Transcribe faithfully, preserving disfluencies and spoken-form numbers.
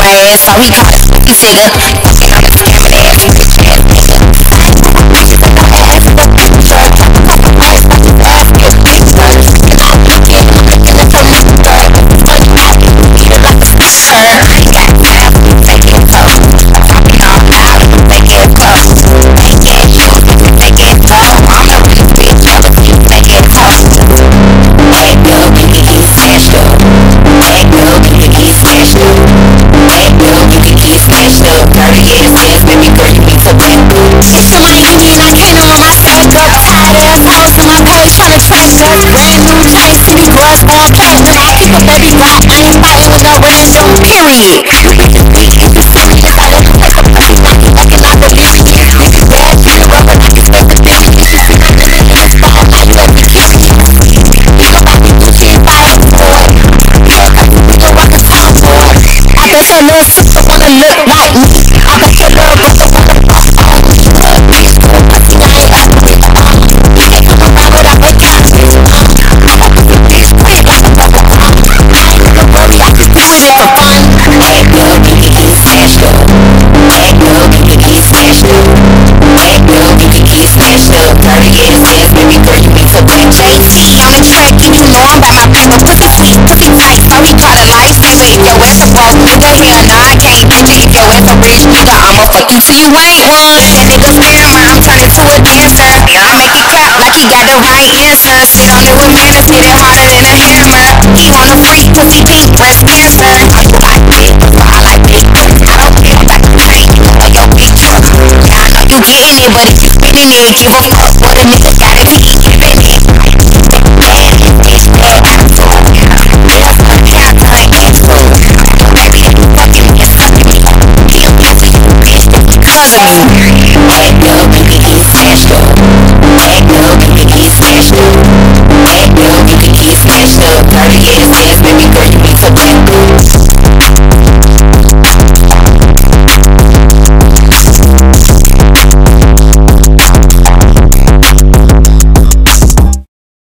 my ass, so he called a sneaky figure. Fucking on the scammer ass, he rich ass nigga. Bitches in my ass, fuck the truck. Couple boys, fuck his ass, get big guns. And I'm looking, I'm looking at some nigga bird. Funny how he beat it like a sir. I ain't got time for you taking tough. Talking all loud, you take it tough. Ain't get you, you take it tough. I'm a rich bitch, never see you take it tough. Hey girl, you can get smashed up. Hey girl, you can get smashed up. Hey girl, you can get smashed up. Dirty ass ass, baby girl, you need some back up. It's in Miami and I came on my stack up. Tired ass hoes in my coach tryna trash us. Brand new chain, city girls going platinum. I keep a baby block, I ain't fighting with no random. Period. You bitches weak, you can serious. I want to take a money like you fucking out the lyrics. Niggas bad, you rubber like it's supposed to be. You should see my nigga in his ball, I love the curious. You gon' buy me Gucci and buy it boy. Yeah, I think we gon' rock a song, boy. I bet your little sister wanna look like me. I bet your little brother wanna fuck on me. Look, bitch, cool pussy, I ain't asking me to um. You can't come around without a cop, bitch, um. Fuck with the bitch quick like a rubber pump. I ain't gonna worry, I just do it for fun. Hey girl, you can get smashed up. Hey girl, you can get smashed up. Hey girl, you can get smashed up. Dirty ass ass, baby girl, you need some back J T on the track, and you know I'm by my paper. Pussy sweet, pussy tight, so he called a lifesaver. If your ass a broke nigga, hell nah, I can't do it. If your ass a rich nigga, I'ma fuck you till you ain't one. That nigga scammer, I'm turning to a dancer. I make it clap like he got the right answer. Sit on it with manners, hit it harder than a hammer. He want a freak, pussy deep, breast cancer. I do like big, I like big. I don't care about the chain or your big truck. Yeah, I know you getting it, but if you spinning it, give a fuck what a nigga got if he ain't giving it. Cause of me. Hey girl, you can get smashed up.